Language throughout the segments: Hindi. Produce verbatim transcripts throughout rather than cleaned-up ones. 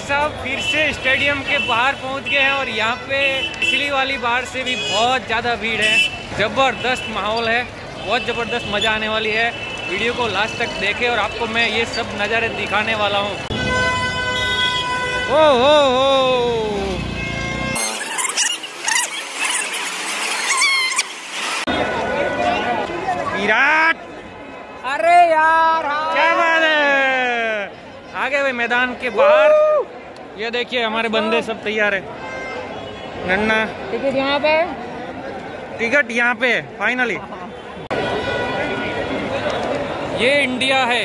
साहब फिर से स्टेडियम के बाहर पहुंच गए हैं और यहाँ पे पिछली वाली बार से भी बहुत ज़्यादा भीड़ है। ज़बरदस्त माहौल है, बहुत ज़बरदस्त मज़ा आने वाली है। वीडियो को लास्ट तक देखें और आपको मैं ये सब नज़ारे दिखाने वाला हूँ। ओ हो हो विराट, अरे यार क्या बात है। आगे भाई मैदान के बाहर ये देखिए हमारे बंदे सब तैयार है। नन्ना टिकट यहाँ पे, टिकट यहाँ पे है फाइनली। ये इंडिया है,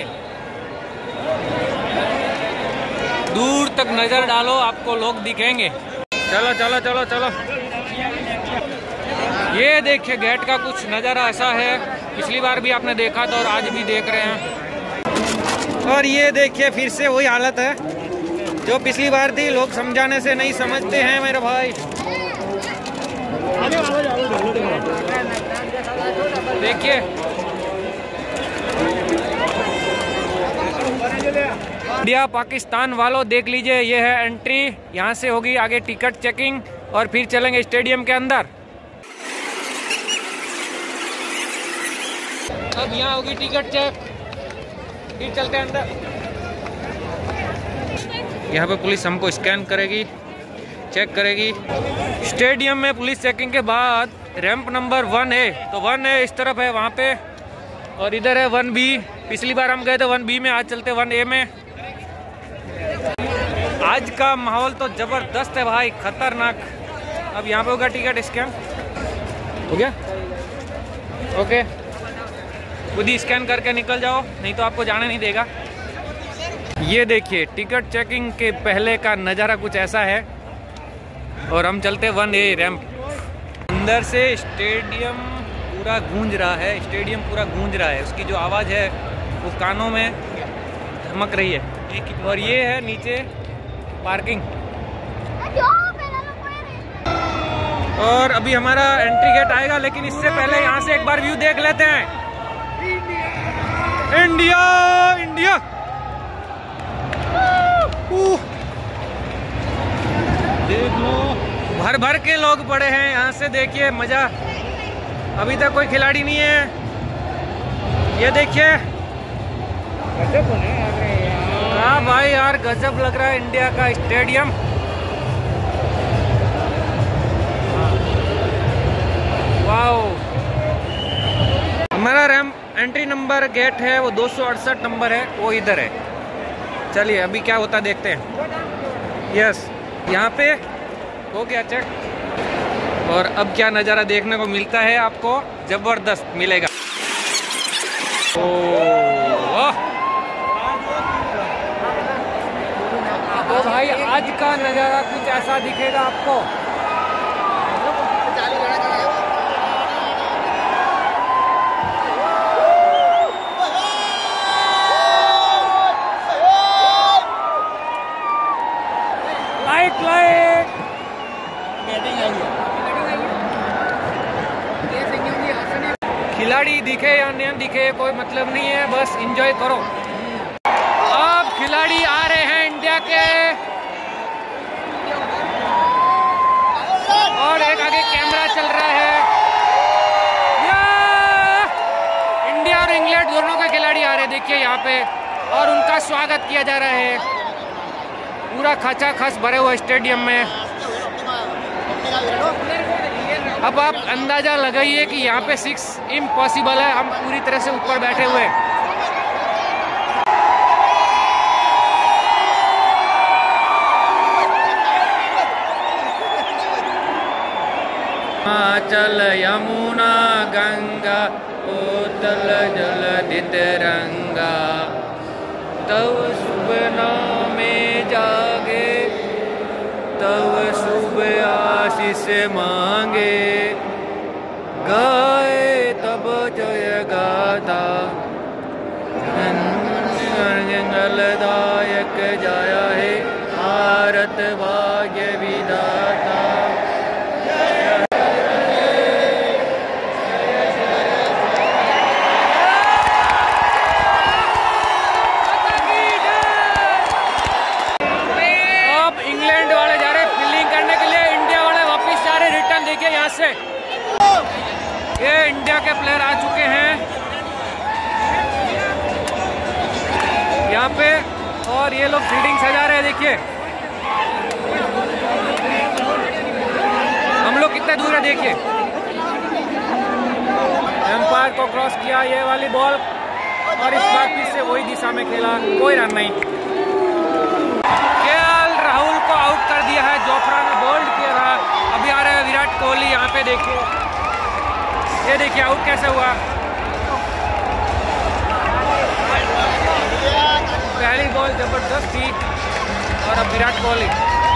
दूर तक नजर डालो आपको लोग दिखेंगे। चलो चलो चलो चलो। ये देखिए गेट का कुछ नज़ारा ऐसा है, पिछली बार भी आपने देखा था और आज भी देख रहे हैं। और ये देखिए फिर से वही हालत है जो पिछली बार थी, लोग समझाने से नहीं समझते हैं मेरे भाई। देखिए इंडिया पाकिस्तान वालों देख लीजिए, ये है एंट्री। यहाँ से होगी आगे टिकट चेकिंग और फिर चलेंगे स्टेडियम के अंदर। अब यहाँ होगी टिकट चेक, फिर चलते हैं अंदर। यहाँ पे पुलिस हमको स्कैन करेगी, चेक करेगी। स्टेडियम में पुलिस चेकिंग के बाद रैंप नंबर वन है, तो वन है इस तरफ है वहाँ पे, और इधर है वन बी। पिछली बार हम गए थे वन बी में, आज चलते वन ए में। आज का माहौल तो जबरदस्त है भाई, खतरनाक। अब यहाँ पे होगा टिकट स्कैन, हो गया ओके। खुद ही स्कैन करके निकल जाओ, नहीं तो आपको जाने नहीं देगा। ये देखिए टिकट चेकिंग के पहले का नज़ारा कुछ ऐसा है। और हम चलते वन ए रैंप। अंदर से स्टेडियम पूरा गूंज रहा है, स्टेडियम पूरा गूंज रहा है, उसकी जो आवाज़ है वो कानों में धमक रही है। और ये है नीचे पार्किंग। और अभी हमारा एंट्री गेट आएगा, लेकिन इससे पहले यहाँ से एक बार व्यू देख लेते हैं। इंडिया इंडिया देख लो, भर भर के लोग पड़े हैं यहाँ से। देखिए मजा, अभी तक कोई खिलाड़ी नहीं है। ये देखिए, हाँ भाई यार गजब लग रहा है इंडिया का स्टेडियम। वाओ, हमारा रैंप एंट्री नंबर गेट है वो दो सौ अड़सठ नंबर है, वो इधर है। चलिए अभी क्या होता है देखते हैं। यस, यहाँ पे हो गया चेक। और अब क्या नज़ारा देखने को मिलता है आपको, जबरदस्त मिलेगा। ओह तो भाई आज का नज़ारा कुछ ऐसा दिखेगा आपको। लाइट लाइट खिलाड़ी दिखे या नहीं दिखे कोई मतलब नहीं है, बस एंजॉय करो। अब खिलाड़ी आ रहे हैं इंडिया के, और एक आगे कैमरा चल रहा है। इंडिया और इंग्लैंड दोनों के खिलाड़ी आ रहे हैं, देखिए यहाँ पे, और उनका स्वागत किया जा रहा है। पूरा खचा खच भरे हुए स्टेडियम में। अब आप अंदाजा लगाइए कि यहाँ पे सिक्स इम्पॉसिबल है, हम पूरी तरह से ऊपर बैठे हुए। चल यमुना गंगा उतल जल तिरंगा, तव शुभ नामे जागे, तव शुभ आशीष मांगे, गाए तब जय गाथा, मंगलदायक जाया है भारत भाग्य विधाता। यहाँ से। ये इंडिया के प्लेयर आ चुके हैं यहाँ पे और ये लोग फील्डिंग सजा रहे हैं। देखिए हम लोग कितने दूर है, देखिए। एम्पायर को क्रॉस किया ये वाली बॉल और इस बार फिर से वही दिशा में खेला, कोई रन नहीं। केएल राहुल को आउट कर दिया है, जोफ्रा ने बोल्ड किया था। अभी आ रहे हैं विराट कोहली, यहाँ पे देखिए, ये देखिए आउट कैसे हुआ। पहली बॉल जबरदस्त थी और अब विराट कोहली।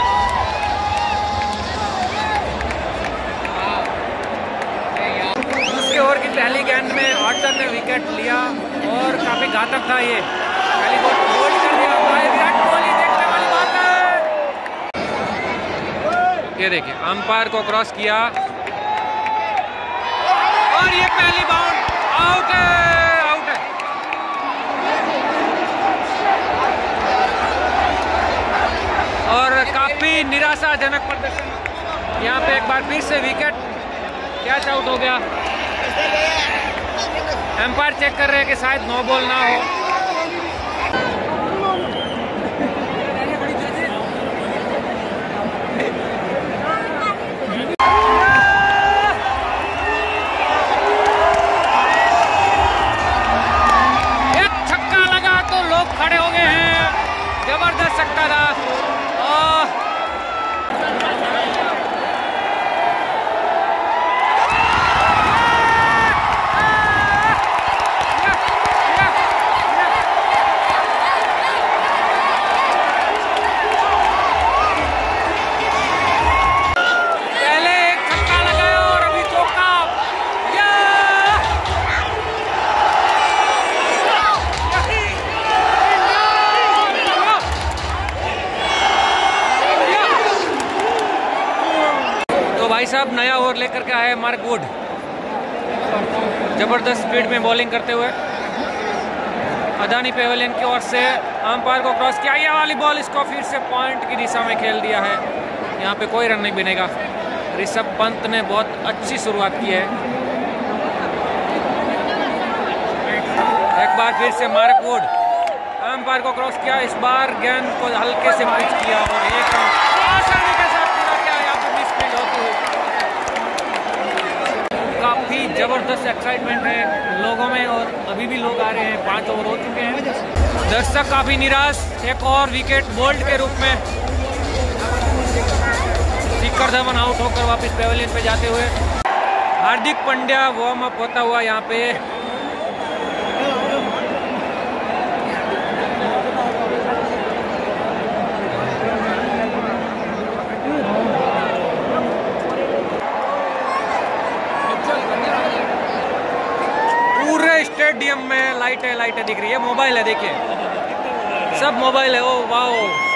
दूसरे ओवर की पहली गेंद में ऑर्चर ने विकेट लिया और काफी घातक था ये। पहली बॉल को बोल्ड कर दिया भाई विराट कोहली, देखने वाली बात है। ये देखिए अंपायर को क्रॉस किया और ये पहली बाउंड, आउट है, आउट है। और काफी निराशाजनक प्रदर्शन यहाँ पे, एक बार फिर से विकेट, कैच आउट हो गया। एम्पायर चेक कर रहे हैं कि शायद नो बॉल ना हो। एक छक्का लगा तो लोग खड़े हो गए हैं, जबरदस्त छक्का था। भाई साहब नया ओवर लेकर के आए मार्क वुड, जबरदस्त स्पीड में बॉलिंग करते हुए। अदानी पेवेलियन की ओर से अंपायर को क्रॉस किया, ये वाली बॉल इसको फिर से पॉइंट की दिशा में खेल दिया है। यहाँ पे कोई रन नहीं बनेगा। ऋषभ पंत ने बहुत अच्छी शुरुआत की है। एक बार फिर से मार्क वुड, अंपायर को क्रॉस किया, इस बार गेंद को हल्के से पिच किया और एक आसानी के साथ पूरा किया। यहाँ पे मिसफील्ड होती हुई काफी जबरदस्त एक्साइटमेंट है लोगों में और अभी भी लोग आ रहे हैं। पांच ओवर हो चुके हैं, दर्शक काफी निराश। एक और विकेट बोल्ड के रूप में शिखर धवन आउट होकर वापस पेवेलियन पे जाते हुए। हार्दिक पांड्या वार्म अप होता हुआ यहाँ पे। स्टेडियम में लाइटें लाइटें दिख रही है। मोबाइल है, देखिए सब मोबाइल है। ओ वाओ,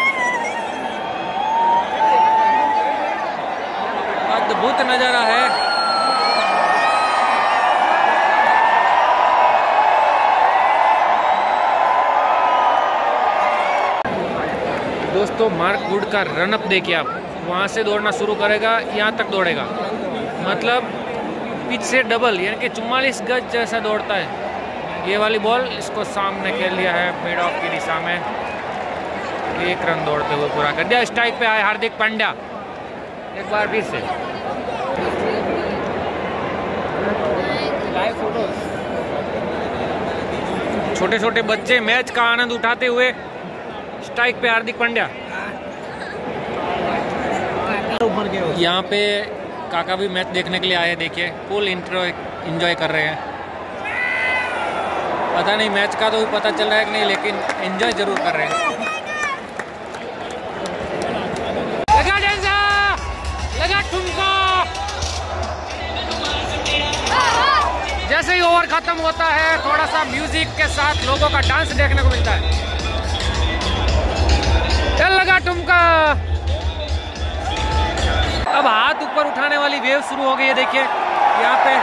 अद्भुत नजारा है। दोस्तों मार्क वुड का रन अप देखिए आप, वहां से दौड़ना शुरू करेगा, यहाँ तक दौड़ेगा, मतलब पिच से डबल, यानी कि चौवालीस गज जैसा दौड़ता है। ये वाली बॉल इसको सामने खेल दिया है मिड ऑफ की दिशा में, एक रन दौड़ते हुए पूरा कर दिया। स्ट्राइक पे आए हार्दिक पांड्या एक बार फिर से। लाइव फोटोज, छोटे छोटे बच्चे मैच का आनंद उठाते हुए। स्ट्राइक पे हार्दिक पांड्या। यहाँ पे काका भी मैच देखने के लिए आए, देखिए फुल इंट्रो एंजॉय कर रहे हैं। पता नहीं मैच का तो भी पता चल रहा है कि नहीं, लेकिन एंजॉय जरूर कर रहे हैं। लगा जैसा, लगा ठुमका। जैसे ही ओवर खत्म होता है थोड़ा सा म्यूजिक के साथ लोगों का डांस देखने को मिलता है। चल लगा ठुमका। अब हाथ ऊपर उठाने वाली वेव शुरू हो गई है, देखिए यहाँ पे।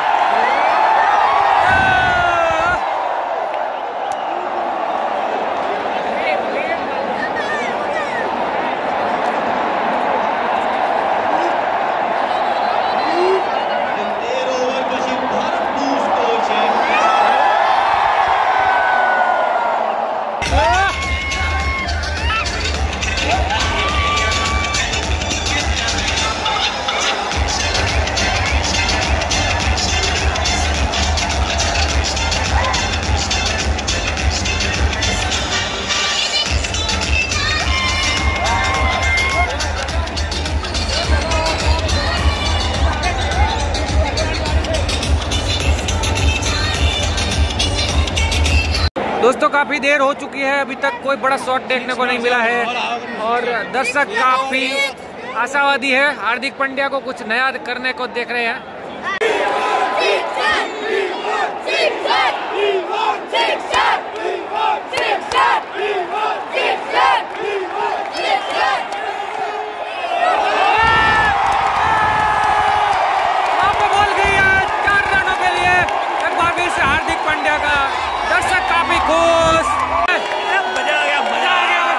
दोस्तों काफ़ी देर हो चुकी है, अभी तक कोई बड़ा शॉट देखने को नहीं मिला है और दर्शक काफ़ी आशावादी है। हार्दिक पांड्या को कुछ नया करने को देख रहे हैं। हार्दिक पांड्या का दर्शक काफी खुश, मजा आ गया, मजा आ गया।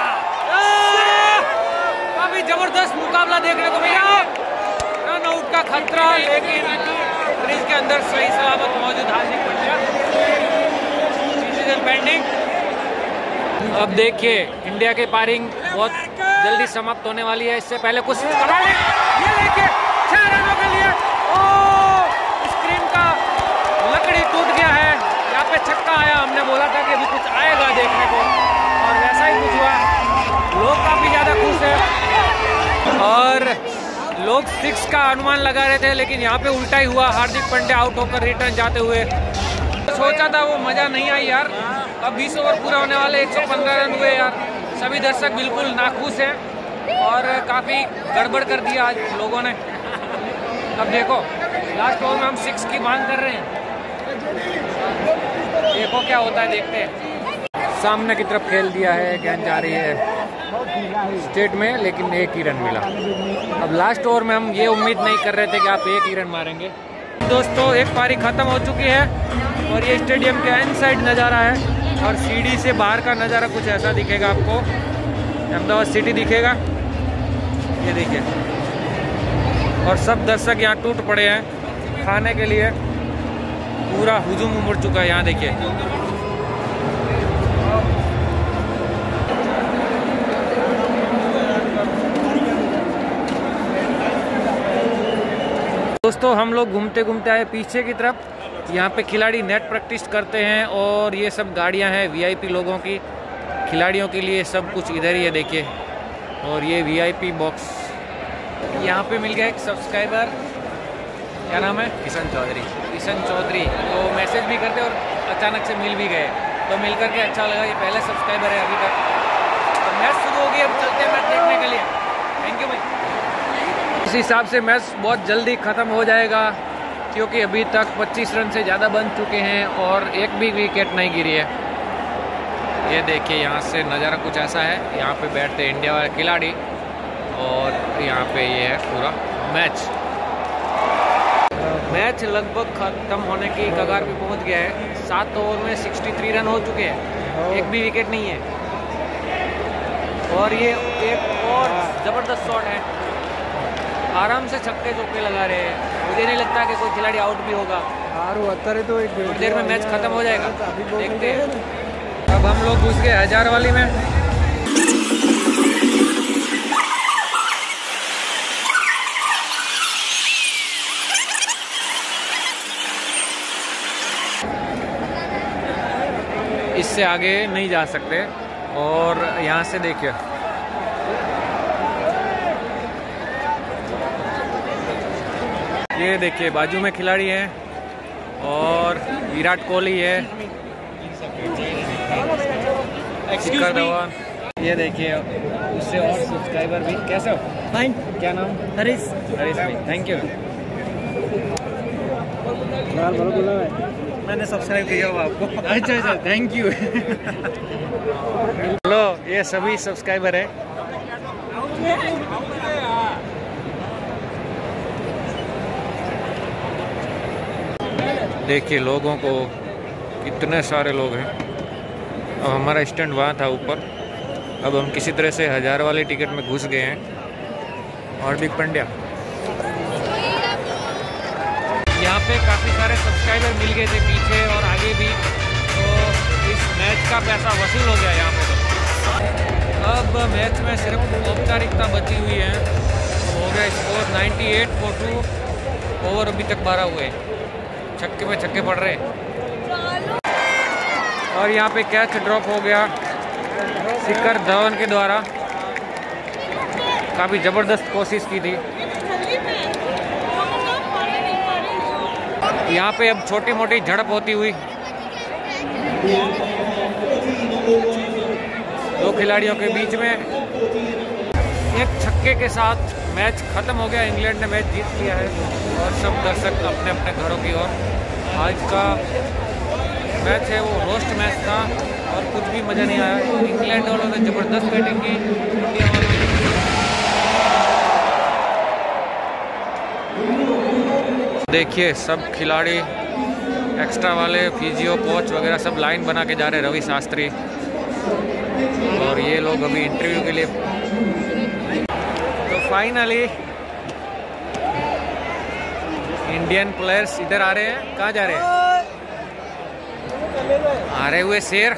काफी जबरदस्त मुकाबला देखने को मिला। रन आउट का खतरा, लेकिन क्रीज के अंदर सही सलामत मौजूद हार्दिक पांड्या। Decision pending. अब देखिए इंडिया की पारिंग बहुत जल्दी समाप्त होने वाली है। इससे पहले कुछ ये लेके छह रनों के लिए स्क्रीन का लकड़ी टूट गया है। यहाँ पे छक्का आया, हमने बोला था कि अभी कुछ आएगा देखने को और वैसा ही कुछ हुआ। लोग काफी ज्यादा खुश हैं और लोग सिक्स का अनुमान लगा रहे थे, लेकिन यहाँ पे उल्टा ही हुआ। हार्दिक पांड्या आउट होकर रिटर्न जाते हुए, सोचा था वो मजा नहीं आई यार। अब बीस ओवर पूरा होने वाले, एक सौ पंद्रह रन हुए यार। सभी दर्शक बिल्कुल नाखुश हैं और काफी गड़बड़ कर दिया आज लोगों ने। अब देखो लास्ट ओवर में हम सिक्स की मांग कर रहे हैं, देखो क्या होता है, देखते हैं। सामने की तरफ खेल दिया है, गेंद जा रही है स्टेट में, लेकिन एक ही रन मिला। अब लास्ट ओवर में हम ये उम्मीद नहीं कर रहे थे कि आप एक ही रन मारेंगे। दोस्तों एक पारी खत्म हो चुकी है और ये स्टेडियम के एंड साइड नज़ारा है और सीढ़ी से बाहर का नज़ारा कुछ ऐसा दिखेगा आपको। अहमदाबाद सिटी दिखेगा, ये देखिए। और सब दर्शक यहाँ टूट पड़े हैं खाने के लिए। पूरा हुजूम उमड़ चुका है यहाँ, देखिए। दोस्तों हम लोग घूमते घूमते आए पीछे की तरफ। यहाँ पे खिलाड़ी नेट प्रैक्टिस करते हैं और ये सब गाड़ियाँ हैं वीआईपी लोगों की, खिलाड़ियों के लिए सब कुछ इधर ही है, देखिए। और ये वीआईपी बॉक्स। यहाँ पे मिल गया एक सब्सक्राइबर, क्या नाम है? किशन चौधरी। किशन चौधरी तो मैसेज भी करते और अचानक से मिल भी गए, तो मिल करके अच्छा लगा। ये पहले सब्सक्राइबर है अभी तक। तो मैच शुरू हो गई, अब चलते हैं मैच देखने के लिए। थैंक यू भाई। इस हिसाब से मैच बहुत जल्दी ख़त्म हो जाएगा, क्योंकि अभी तक पच्चीस रन से ज़्यादा बन चुके हैं और एक भी विकेट नहीं गिरी है। ये देखिए यहाँ से नज़ारा कुछ ऐसा है। यहाँ पे बैठते हैं इंडिया वाले खिलाड़ी और यहाँ पे ये है पूरा मैच। मैच लगभग ख़त्म होने की कगार पे पहुँच गया है। सात ओवर में तिरसठ रन हो चुके हैं, एक भी विकेट नहीं है। और ये एक और ज़बरदस्त शॉट है, आराम से छक्के चौके लगा रहे हैं। मुझे नहीं लगता कि कोई खिलाड़ी आउट भी होगा। तो एक थोड़ी देर में मैच खत्म हो जाएगा, देखते हैं। अब हम लोग घुस गए हजार वाली में। इससे आगे नहीं जा सकते और यहाँ से देखिए ये देखिए बाजू में खिलाड़ी हैं और विराट कोहली है, शिखर धवन। ये देखिए उससे और सब्सक्राइबर भी। कैसे हो? फाइन। क्या नाम? हरीश। हरीश भाई, थैंक यू। मैंने सब्सक्राइब किया हुआ आपको। अच्छा अच्छा, थैंक यू। हेलो, ये सभी सब्सक्राइबर है। देखिए लोगों को, कितने सारे लोग हैं। अब हमारा स्टैंड वहाँ था ऊपर, अब हम किसी तरह से हजार वाले टिकट में घुस गए हैं। हार्दिक पांड्या यहाँ पे काफ़ी सारे सब्सक्राइबर मिल गए थे पीछे और आगे भी, तो इस मैच का पैसा वसूल हो गया यहाँ पे। तो अब मैच में सिर्फ औपचारिकता बची हुई है। हो गया स्कोर अट्ठानवे फॉर टू। ओवर अभी तक बारह हुए, छक्के पे छक्के पड़ रहे और यहाँ पे कैच ड्रॉप हो गया शिखर धवन के द्वारा। काफ़ी ज़बरदस्त कोशिश की थी। यहाँ पे अब छोटी मोटी झड़प होती हुई दो खिलाड़ियों के बीच में एक छक्के के साथ मैच खत्म हो गया। इंग्लैंड ने मैच जीत लिया है और सब दर्शक अपने अपने घरों की ओर। आज का मैच है वो रोस्ट मैच था और कुछ भी मज़ा नहीं आया। इंग्लैंड वालों ने ज़बरदस्त बैटिंग की, इंडिया वालों ने देखिए सब खिलाड़ी एक्स्ट्रा वाले फिजियो कोच वगैरह सब लाइन बना के जा रहे हैं। रवि शास्त्री और ये लोग अभी इंटरव्यू के लिए। तो फाइनली इंडियन प्लेयर्स इधर आ रहे हैं। कहाँ जा रहे हैं? आ रहे हुए शेर।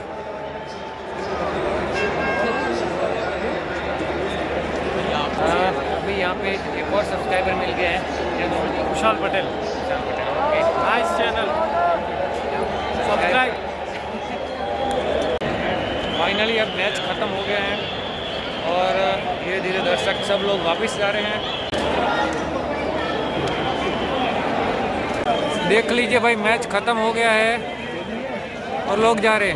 अभी यहाँ पे एक और सब्सक्राइबर मिल गए हैं, Vishal Patel. Vishal Patel. Okay, nice channel, subscribe. Finally अब मैच ख़त्म हो गया है और धीरे धीरे दर्शक सब लोग वापस जा रहे हैं। देख लीजिए भाई, मैच ख़त्म हो गया है और लोग जा रहे हैं।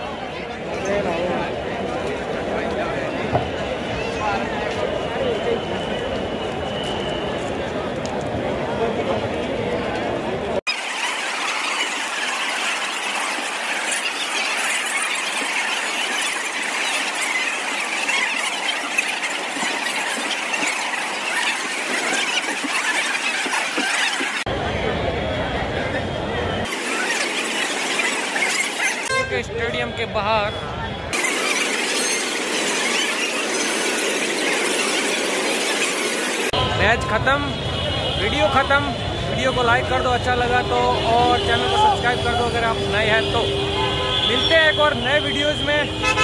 स्टेडियम के बाहर मैच खत्म, वीडियो खत्म। वीडियो को लाइक कर दो अच्छा लगा तो, और चैनल को सब्सक्राइब कर दो अगर आप नए हैं तो। मिलते हैं एक और नए वीडियोस में।